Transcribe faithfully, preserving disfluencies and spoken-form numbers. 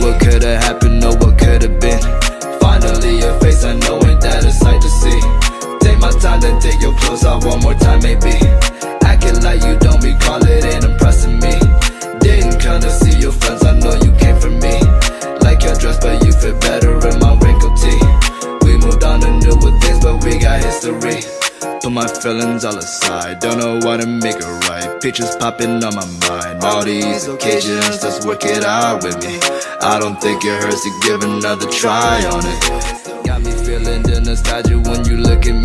what could've happened or what could've been. Finally your face, I know ain't that a sight to see. Take my time, then take your clothes off one more time maybe. Acting like you don't recall it, ain't impressing me. Didn't come to see your friends, I know you came for me. Like your dress, but you fit better in my wrinkled tee. We moved on to newer things, but we got history. Put my feelings all aside, don't know why to make it right. Pictures popping on my mind, all these occasions, let's work it out with me. I don't think it hurts to give another try on it. Got me feeling the nostalgia when you look at me.